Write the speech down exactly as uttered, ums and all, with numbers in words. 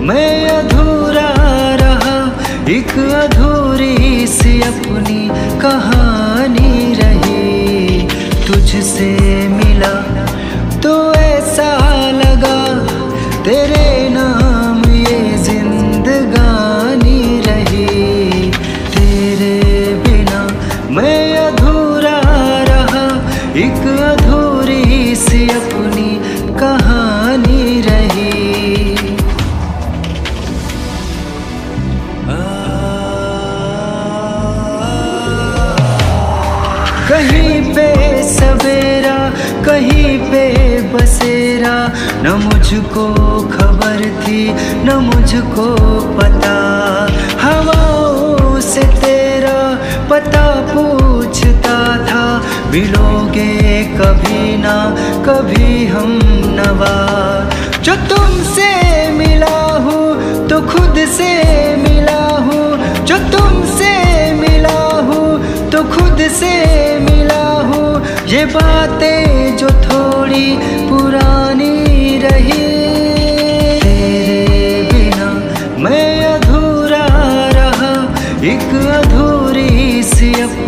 मैं अधूरा रहा, एक अधूरी सी अपनी कहानी रही। तुझसे मिला तो ऐसा लगा तेरे नाम ये जिंदगानी रही। तेरे बिना मैं अधूरा रहा, एक अधूरी सी अपनी कहानी रही। कहीं पे सवेरा, कहीं पे बसेरा, न मुझको खबर थी न मुझको पता। हवाओं से तेरा पता पूछता था, मिलोगे कभी ना कभी हम नवा। जो तुमसे मिला हूँ तो खुद से मिला हूँ, जो तुमसे मिला हूँ तो खुद से मिला हूँ। ये बातें जो थोड़ी पुरानी रही, तेरे बिना मैं अधूरा रहा, एक अधूरी सी